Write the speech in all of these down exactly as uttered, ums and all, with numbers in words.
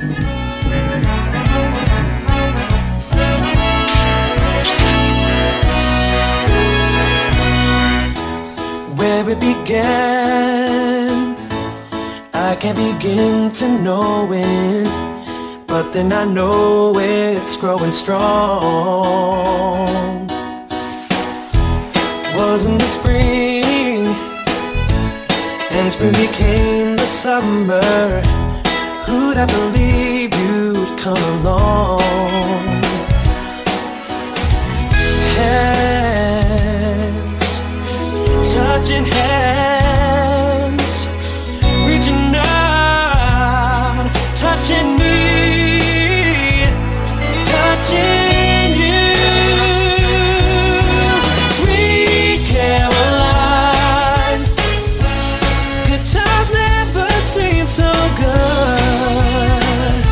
Where it began, I can't begin to know it, but then I know it's growing strong. Wasn't the spring, and spring became the summer. Who'd I believe you'd come along? Touching hands, reaching out, touching me, touching you. Sweet Caroline, good times never seem so good.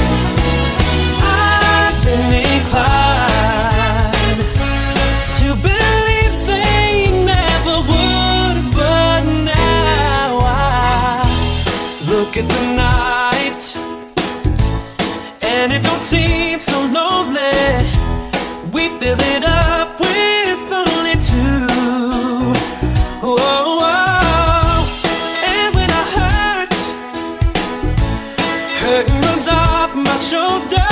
I've been inclined to believe they never would, but now I look at the night and it don't seem so lonely. We fill it up with only two. Oh, oh. And when I hurt, hurt runs off my shoulder.